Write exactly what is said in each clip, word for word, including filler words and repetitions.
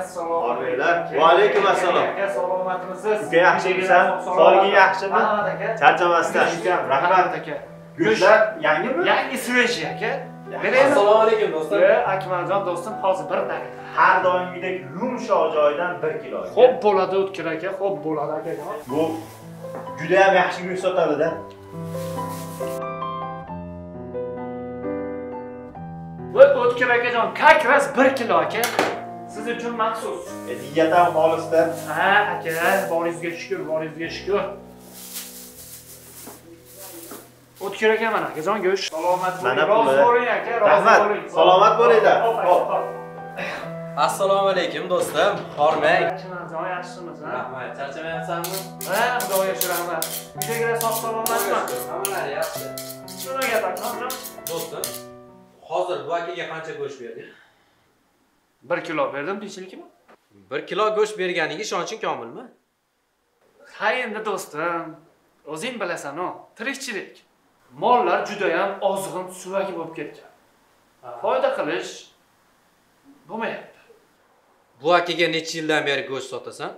assalomu alaykum. Va alaykum assalom. Aka, salomatmisiz? Uka, yaxshimisan? Sog'lig'ing yaxshimi? Rahmat aka. Charchamasdan. Rahmat aka. Go'shtlar yangimi? Yangi sveji aka. Assalomu alaykum do'stlar. Akmaljon do'stim, hozir bir daqiqa. Har doimgidek yumshoq joydan bir kilo. Xo'p bo'ladi O'tkir aka, xo'p bo'ladi akajon. Bu juda ham yaxshi go'sht sotadi-da. Bu O'tkir akajon, как раз bir kilo aka. Siz uchun maxsus. E, diyat ham xolisda. Ha, aka, boringizga shukr, boringizga shukr. O'tkir aka mana, akajon go'sht. Salomat bo'ling. Rozi bo'ling aka, rozi bo'ling. Salomat bo'linglar. Assalomu alaykum do'stim. Hormang. Akmaljon, yaxshimisiz? Rahmat. Charchamayapsanmi? Ha, xudoga shukr, rahmat. Uydagilar sog' salomatmi? Hammalari yaxshi. Shuna gap akmaljon. Do'stim, hozir bu akaga qancha go'sht berding? bir kilo berdim deyishlikmi? bir kilo go'sht berganiga ishonching komilmi? Ha endi do'stim, o'zing bilasan-ku, tirikchilik. Mollar juda ham ozg'in suvagi bo'lib ketgan. Foyda qilish bo'lmayapti. Bu akaga necha yildan beri go'sht sotasan?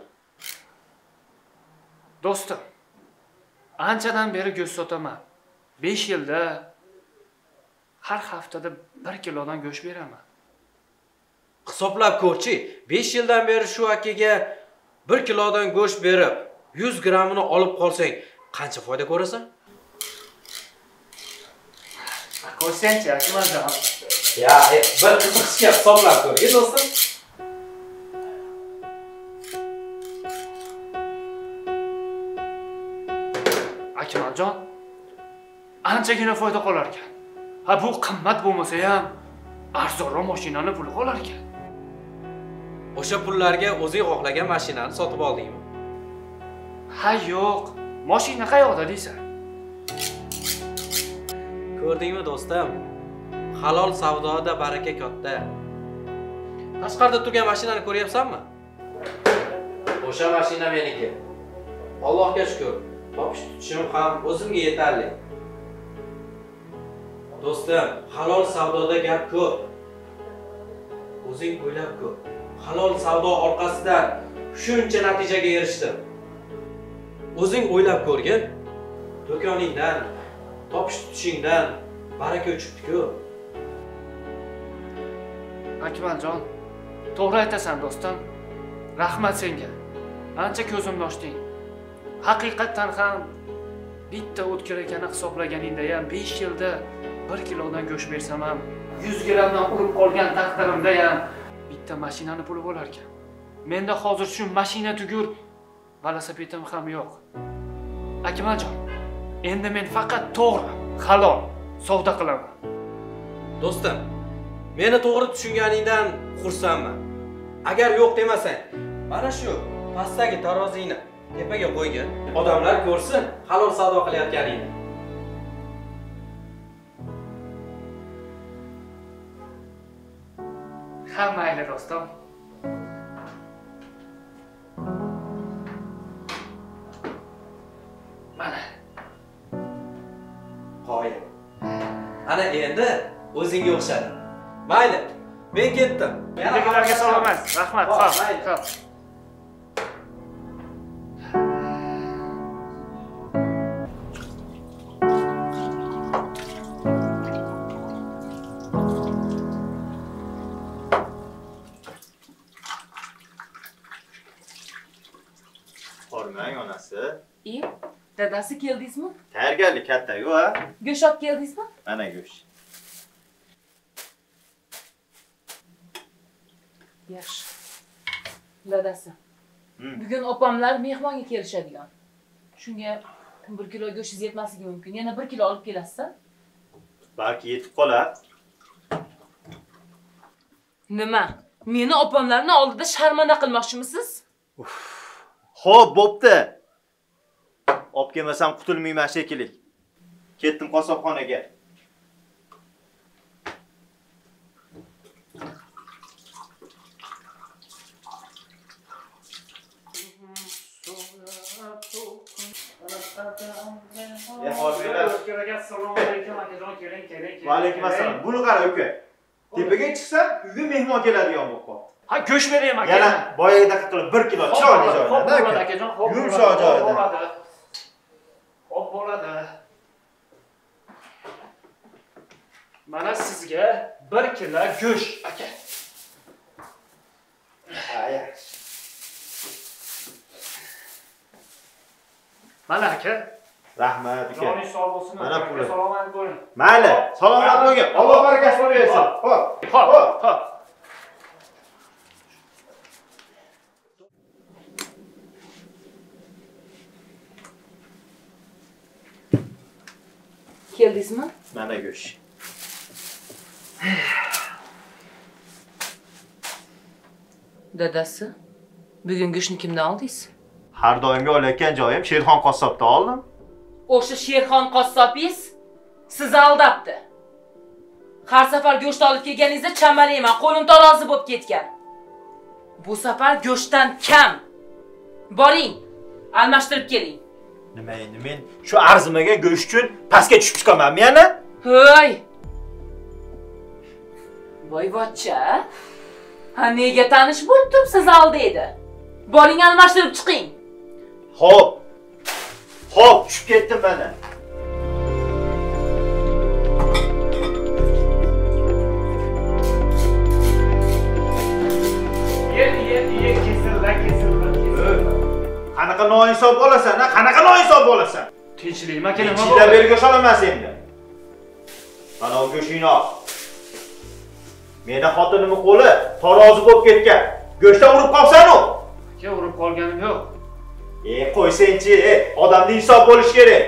Do'stim, anchadan beri go'sht sotaman. besh yilda har haftada bir kilodan go'sht beraman. Hisoblab ko'rchi, besh yildan beri shu akaga bir kilodan go'sht berib, yuz grammini olib qolsang, qancha foyda ko'rasan? Qo'ysanchi, Akmaljon. Ya, bir qiziqishga hisoblab ko'ring, do'stim. Akmaljon, anchagina foyda qolar ekan. Ha, bu qimmat bo'lmasa ham arzonroq mashinani puli qolar ekan. O'sha pullarga o'zing xohlagan mashinani sotib oldingmi? Ha, yo'q. Mashina qayoqda deysan? Ko'rdingmi do'stim? Halol savdoda baraka katta. Tashqarida turgan mashinani ko'ryapsanmi? O'sha mashina meniki. Allohga shukr. Topish tutishim ham o'zimga yetarli. Do'stim, halol savdoda gap ko'p. O'zing o'ylab ko'r. Halol savdo orqasidan shuncha natijaga erishdim. O'zing o'ylab ko'rgin. Do'koningdan, topish tutishingdan baraka uchibdi-ku. Akmaljon, to'g'ri aytasan do'stim. Rahmat senga. Ancha ko'zimni ochding. Haqiqatan ham bitta O'tkir akani hisoblaganingda ham besh yilda bir kilodan go'sht bersam ham yuz grammdan urib qolgan taqdirimda ham bitta mashinani puli bo'lar ekan. Menda hozir shu mashina tugur, velosipedim ham yo'q. Akmaljon, endi men faqat to'g'ri, halol savdo qilaman. Do'stim, meni to'g'ri tushunganingdan xursandman. Agar yo'q demasang, mana shu pastdagi tarozini tepaga qo'ygin. Odamlar ko'rsin halol savdo qilayotganingni. Ha, mayli do'stim. Mana. Qo'y. Ana endi o'zingga o'xshadi. Mayli, men ketdim. Uydagilarga salomat. Rahmat. Xo'p, xo'p. Hormang onasi. E, dadasi keldingizmi? Tayyorgarlik katta-ku, ha? Go'sht olib keldingizmi? Mana go'sht. Yaxshi. Dadasi. Bugun opamlar mehmonga kelishadigan. Shunga bir kilo go'shtingiz yetmasligi mumkin. Yana bir kilo olib kelasiz-a? Balki yetib qolar. Nima? Meni opamlarning oldida sharmanda qilmoqchimisiz? Xo'p, bo'pti. Olib kelmasam qutulmayman shekilli. Ketdim qassobxonaga. Assalomu alaykum akajon, keling, keling. Va alaykum assalom. Buni qara uka. Tepaga chiqsam, uyga mehmon keladigan bo'lib qoldi. Ha, go'sht beraymi aka? Yana boyagidaqa qilib bir kilo chiroyli joyidan bo'ladi akajon, xo'p. Yumshoq joyidan. Bo'ladi. Xo'p bo'ladi. Mana sizga bir kilo go'sht aka. Aya. Mana aka. Rahmat aka. Joningiz sog' bo'lsin. Mana puli. Salomat bo'ling. Mayli, salomat bo'lgin. Alloh barakasini bersin. Xo'p. Xo'p, xo'p. Keldingizmi? Mana go'sht. Dadasi, bugun go'shtni kimdan oldingiz? Har doimgi olayotgan joyim Sherxon qassobdan oldim. O'sha Sherxon qassobingiz sizni aldabdi. Har safar go'sht olib kelganingizda chamarayman, qo'lim tarozi bo'lib ketgan. Bu safar go'shtdan kam. Boring, almashtirib keling. Nima endi men shu arzimagan go'sht uchun pastga tushib chiqamanmi yana? Hoy! Boyvachcha. Ha, nega tanish bo'lib turibsiz oldi edi? Boring, almashtirib chiqing. Xo'p. Xo'p, tushib ketdim mana. Ye, ye, ye, kesillar, kesillar, kesillar. Qanaqa noinsof bo'lasan, ha? Qanaqa noinsof bo'lasan? Tinchlikmi aka, nima Ichida berib go'sht olamas endi. Mana u go'shtingni ol. Meni xotinimning qo'li tarozi bo'lib ketgan. Go'shtdan urib qolsan-ku. Aka, urib qolganim yo'q. E, qo'ysenchi, odamda insof bo'lish kerak.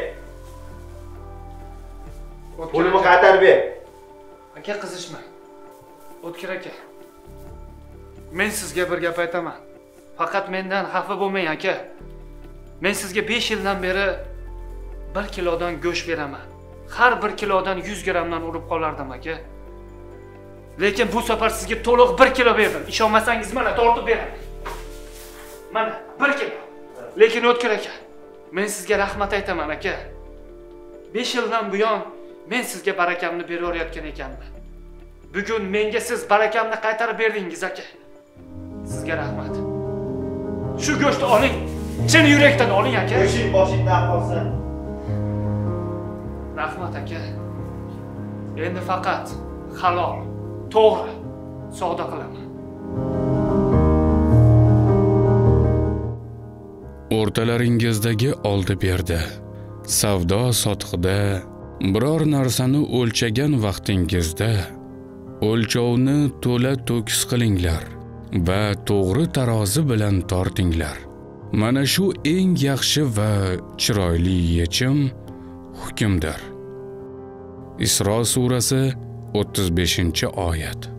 Pulimni qaytarib ber. Aka, qizishma. O'tkir aka. Men sizga bir gap aytaman. Faqat mendan xafa bo'lmang aka. Men sizga besh yildan beri bir kilodan go'sht beraman. Har bir kilodan yuz grammdan urib qolardim aka. Lekin bu safar sizga to'liq bir kilo berdim. Ishonmasangiz mana tortib beraman. Mana bir kilo. Lekin O'tkir aka, men sizga rahmat aytaman aka. besh yildan buyon men sizga barakamni berayotgan ekanman. Bugun menga siz barakamni qaytarib berdingiz aka. Sizga rahmat. Shu go'shtni oling. Chin yurakdan oling aka. Go'shting boshingdan qolsin. Rahmat aka. Endi faqat halol, to'g'ri savdo qilaman. O'rtalaringizdagi oldi-berdi, savdo sotiqda biror narsani o'lchagan vaqtingizda o'lchovni to'la to'kis qilinglar va to'g'ri tarozi bilan tortinglar. Mana shu eng yaxshi va chiroyli yechim hukmdir. Isro surasi o'ttiz beshinchi oyat.